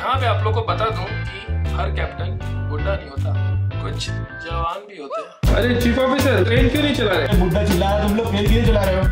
यहाँ पे आप लोगों को बता दूं कि हर कैप्टन बुढ़ा नहीं होता, कुछ जवान भी होते हैं। अरे चीफ ऑफिसर, ट्रेन क्यों नहीं चला रहे? बुढ़ा चिल्ला रहा है, तुम लोग ट्रेन क्यों चला रहे हो?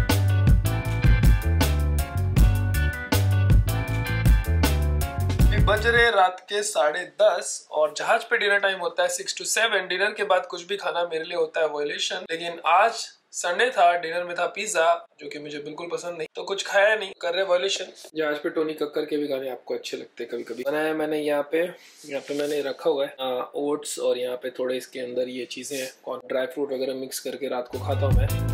बज रहे रात के 10:30 और जहाज पे डिनर टाइम होता है 6 to 7। डिनर के बाद कुछ भी खाना मेरे लिए होता है वायलेशन। लेकिन आज संडे था, डिनर में था पिज्जा जो कि मुझे बिल्कुल पसंद नहीं, तो कुछ खाया नहीं, कर रहे वायलेशन। जहाज पे टोनी कक्कर के भी गाने आपको अच्छे लगते हैं कभी कभी। बनाया मैंने यहाँ पे मैंने रखा हुआ है ओट्स, और यहाँ पे थोड़े इसके अंदर ये चीजें हैं, ड्राई फ्रूट वगैरह मिक्स करके रात को खाता हूँ मैं।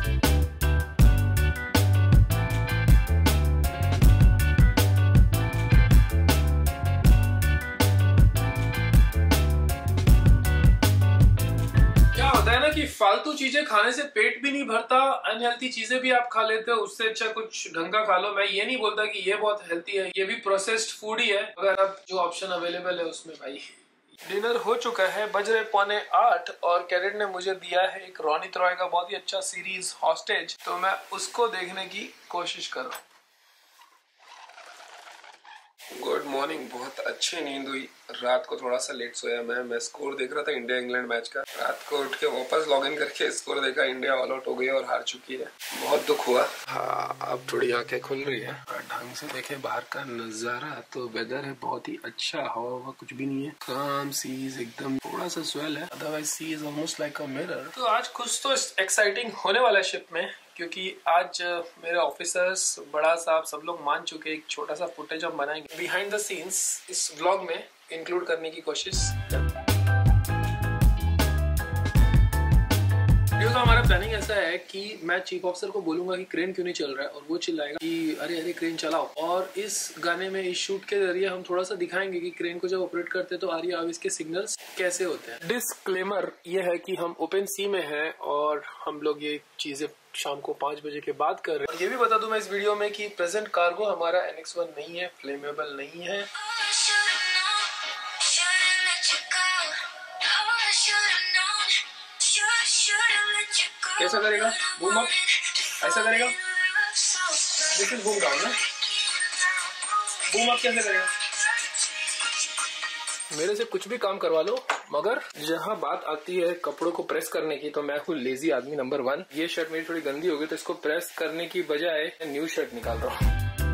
कि फालतू चीजें खाने से पेट भी नहीं भरता, अनहेल्थी चीजें भी आप खा लेते हो, उससे अच्छा कुछ ढंग का खा लो। मैं ये नहीं बोलता कि ये बहुत हेल्थी है, ये भी प्रोसेस्ड फूड ही है, अगर अब जो ऑप्शन अवेलेबल है उसमें। भाई डिनर हो चुका है, बज रहे 7:45 और कैडेट ने मुझे दिया है एक रोनित रॉय का बहुत ही अच्छा सीरीज हॉस्टेज, तो मैं उसको देखने की कोशिश कर रहा हूँ। Good morning. बहुत अच्छी नींद हुई, रात को थोड़ा सा लेट सोया मैं स्कोर देख रहा था इंडिया इंग्लैंड मैच का। रात को उठ के वापस लॉग इन करके स्कोर देखा, इंडिया ऑल आउट हो गई और हार चुकी है। बहुत दुख हुआ। हाँ, अब थोड़ी आंखें खुल रही है। ढंग से देखे बाहर का नजारा, तो वेदर है बहुत ही अच्छा, हवा कुछ भी नहीं है, काम सीज एकदम, थोड़ा सा स्वेल है, otherwise sea is almost like a mirror. तो आज कुछ तो एक्साइटिंग होने वाला है शिप में, क्योंकि आज मेरे ऑफिसर्स, बड़ा साहब, सब लोग मान चुके। एक छोटा सा फुटेज हम बनाएंगे बिहाइंड द सीन्स, इस व्लॉग में इंक्लूड करने की कोशिश। तो हमारा प्लानिंग ऐसा है कि मैं चीफ ऑफिसर को बोलूंगा कि क्रेन क्यों नहीं चल रहा है, और वो चिल्लाएगा कि अरे अरे क्रेन चलाओ। और इस गाने में, इस शूट के जरिए हम थोड़ा सा दिखाएंगे कि क्रेन को जब ऑपरेट करते हैं तो आर्या अब इसके सिग्नल्स कैसे होते हैं। डिस्क्लेमर ये है कि हम ओपन सी में हैं और हम लोग ये चीजें शाम को 5 बजे के बाद कर रहे हैं। और ये भी बता दूं मैं इस वीडियो में कि प्रेजेंट कार्गो हमारा NX-1 नहीं है, फ्लेमेबल नहीं है। कैसा करेगा? बूम अप ऐसा करेगा, दिस इज बूम डाउन ना। बूम अप कैसे करेगा? मेरे से कुछ भी काम करवा लो, मगर जहाँ बात आती है कपड़ों को प्रेस करने की, तो मैं हूँ लेजी आदमी नंबर 1। ये शर्ट मेरी थोड़ी गंदी हो गई, तो इसको प्रेस करने की बजाय न्यू शर्ट निकाल रहा हूँ।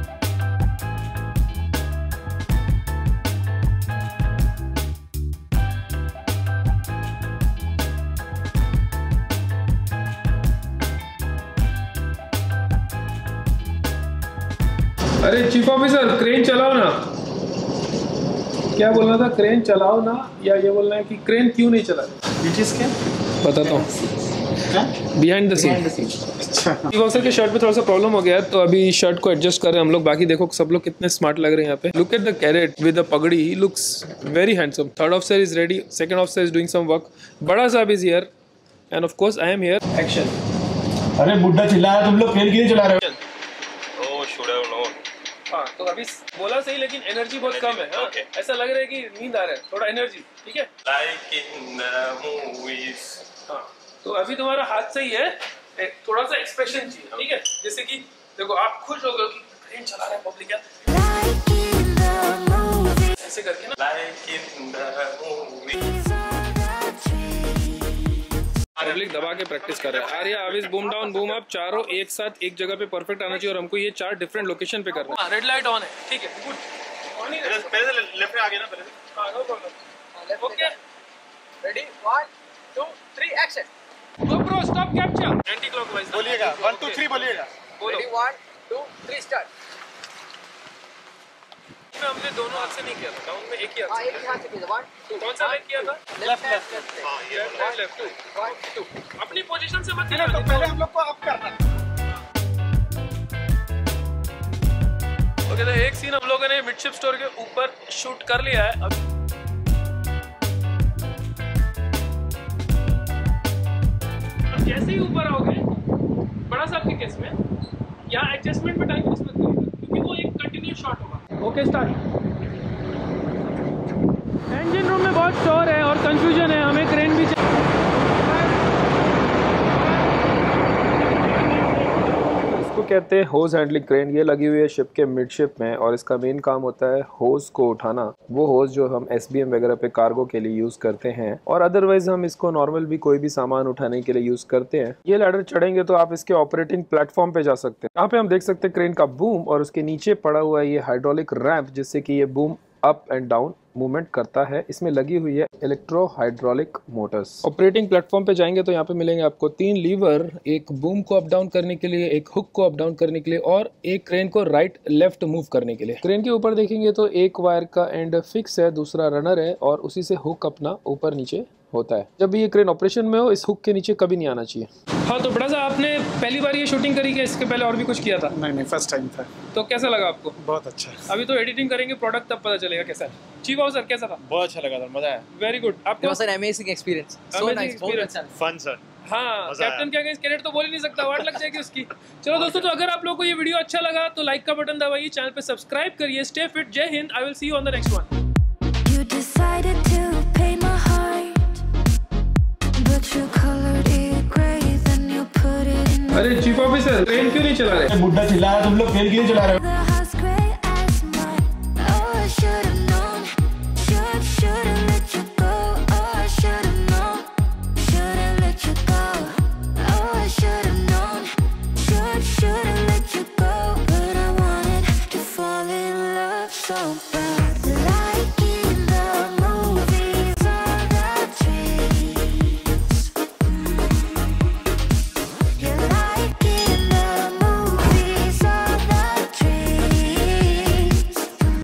अरे चीफ ऑफिसर, क्रेन चलाओ ना। क्या बोलना था? क्रेन चलाओ ना, या ये बोलना है कि क्रेन क्यों नहीं चला? बताता हूँ behind the scene. Chief officer के शर्ट पे थोड़ा सा प्रॉब्लम हो गया है, तो अभी शर्ट को एडजस्ट कर रहे हैं हम लोग। बाकी देखो सब लोग कितने स्मार्ट लग रहे हैं यहाँ पे। Look at the cadet with the pagdi, he looks very handsome. Third officer is ready, second officer is doing some work, बड़ा साहब is here, and of course I am here. Action. अरे बुढ़ा चिल्ला रहा है, तुम लोग ट्रेन क्यों चला रहे हो? हाँ, तो अभी बोला सही, लेकिन एनर्जी बहुत कम है। हाँ? ऐसा लग रहा है कि नींद आ रहा है, थोड़ा एनर्जी। ठीक है, लाइक इन द मूवीज। हाँ, तो अभी तुम्हारा हाथ सही है, थोड़ा सा एक्सप्रेशन चाहिए। ठीक है, जैसे कि देखो आप खुश हो गए कि ट्रेन चला रहा है पब्लिक, ऐसे करके ना, like in the movies. Public दबा के प्रैक्टिस कर रहा है। आर्या, अब इस बूम डाउन बूम अप चारों एक साथ एक जगह पे परफेक्ट आना चाहिए, और हमको ये 4 डिफरेंट लोकेशन पे करना है। रेड लाइट ऑन है, ठीक है, गुड। ऑन ही है, पहले से लेफ्ट में आ गया ना, पहले से। हां, no problem. Okay, ready, 1 2 3 action. GoPro stop capture, anti clockwise बोलिएगा। 1 2 3 बोलिएगा। Ready, 1 2 3 start. हमने दोनों हाथ से नहीं किया था, डाउन में एक ही हाथ से। हां, एक ही हाथ से किया था। 1 2 कौन सा लेग किया था? Left left. हां, ये लेफ्ट 1 2। अपनी पोजीशन से मत हिलना, तो पहले हम लोग को अप करना। ओके, तो एक सीन हम लोगों ने मिडशिप स्टोर के ऊपर शूट कर लिया है। अब जैसे ही ऊपर आओगे, बड़ा साहब के केस में यहाँ एडजस्टमेंट में टाइम वेस्ट मत करिएगा, क्योंकि वो एक कंटिन्यूस शॉट होगा। Okay, start. इंजन रूम में बहुत शोर है और कंफ्यूजन है, हमें क्रेन भी इसको कहते हैं होज हैंडलिंग क्रेन। ये लगी हुई है शिप के मिडशिप में और इसका मेन काम होता है होज को उठाना। वो होज जो हम SBM वगैरह पे कार्गो के लिए यूज करते हैं और अदरवाइज हम इसको नॉर्मल भी कोई भी सामान उठाने के लिए यूज करते हैं। ये लैडर चढ़ेंगे तो आप इसके ऑपरेटिंग प्लेटफॉर्म पे जा सकते हैं। यहाँ पे हम देख सकते हैं क्रेन का बूम और उसके नीचे पड़ा हुआ है ये हाइड्रोलिक रैंप, जिससे कि ये boom up and down movement करता है। इसमें लगी हुई है electro hydraulic motors. Operating platform पे जाएंगे तो यहाँ पे मिलेंगे आपको 3 लीवर, एक बूम को अप डाउन करने के लिए, एक हुक को अप डाउन करने के लिए और एक क्रेन को राइट लेफ्ट मूव करने के लिए। क्रेन के ऊपर देखेंगे तो एक वायर का एंड फिक्स है, दूसरा रनर है और उसी से हुक अपना ऊपर नीचे होता है। जब भी ये क्रेन ऑपरेशन में हो इस हुक के नीचे कभी नहीं आना चाहिए। हाँ, तो बड़ा सा आपने पहली बार ये शूटिंग करी कि इसके पहले और भी कुछ किया था? नहीं, फर्स्ट टाइम था। तो कैसा लगा आपको? बहुत अच्छा। अभी तो एडिटिंग करेंगे प्रोडक्ट, तब पता चलेगा कैसा है। चीफ ऑफिसर कैसा था? बहुत अच्छा लगा था, मजा आया। Very good. आपको? It was an amazing experience. So nice, बहुत अच्छा। Fun sir. हाँ, कैप्टन क्या कैडेट तो बोल ही नहीं सकता, वाट लग जाएगी उसकी। चलो दोस्तों, तो अगर आप लोगों को ये वीडियो अच्छा लगा तो लाइक का बटन दबाइए, चैनल पे सब्सक्राइब करिए। स्टे फिट, जय हिंद। I will see you on the next one. You decided to pay my heart, but you colored it gray, then you put it in अरे चीफ ऑफिसर, ट्रेन क्यों नहीं चला रहे? बुड्ढा चिल्ला रहा है, तुम लोग खेल क्यों नहीं चला रहे हो? the